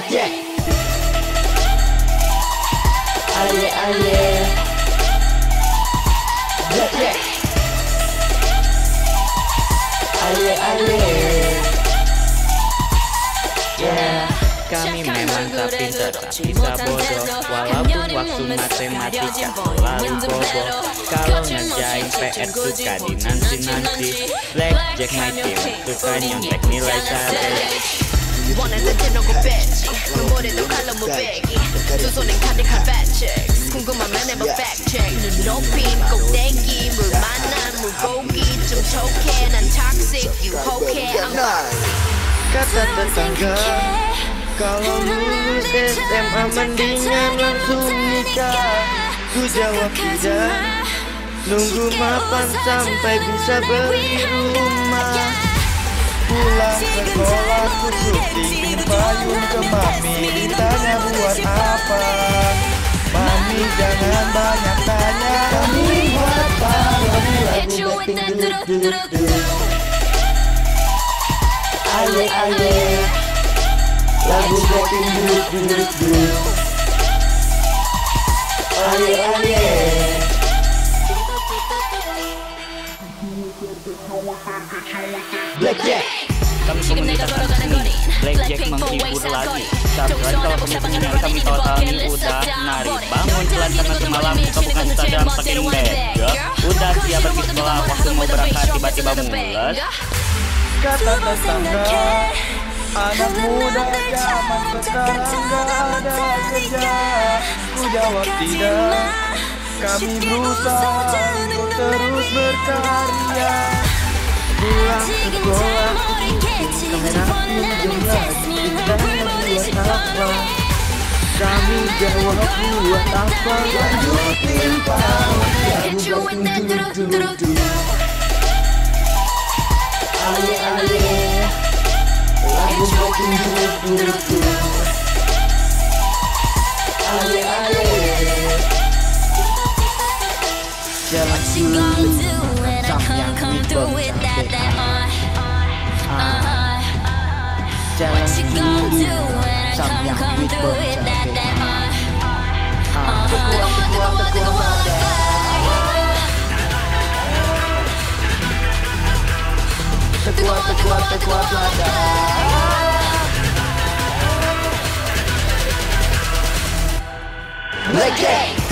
Blackjack. Aye aye. Blackjack. Aye aye. Yeah, kami memang tak pintar, tak bisa bodoh. Walaupun waktu matematika selalu bodoh. Kalau ngerjain PR suka dinanti-nanti. Blackjack my team, suka nyontek nilai cabai. 원하는데 너고 뺐지 눈물에도 칼로 무배기 두 손엔 가득한 fat checks 궁금하면 해봐 fact check 눈 높인 꼭대기 물 만난 물고기 좀 촉해 난 toxic 유혹해 Kata tetangga, kalau lulus SMA mendingan langsung nikah. Ku jawab tidak, nunggu mapan sampai bisa beli rumah. Pulang sekolah ku syuting payung ke mami, ditanya buat apa. Mami jangan banyak tanya, kami buat apa? Lagu Blackpink. Aye aye. Lagu Blackpink. Aye aye. Blackjack. Kami komunitas seni, Blackjack menghibur lagi. Sabar kalau kamu pendengar kami tawa-tawa ini udah nari. Bangun pelan tengah semalam, buka bukan Instagram pakai bed. Udah siap pergi sekolah, waktu mau berangkat tiba-tiba mules. Kata tetangga, anak muda zaman sekarang gak ada kerja. Ku jawab tidak, kami berusaha untuk terus berkarya. Pulang sekolah, kamera pinjam lagi, ditanya buat apa. Kami jawab buat apa, lanjutin Aye aye. Lagu Blackpink. Aye aye. jalan dulu samyang dibom jalan dulu samyang dibom Teguah Blackjack.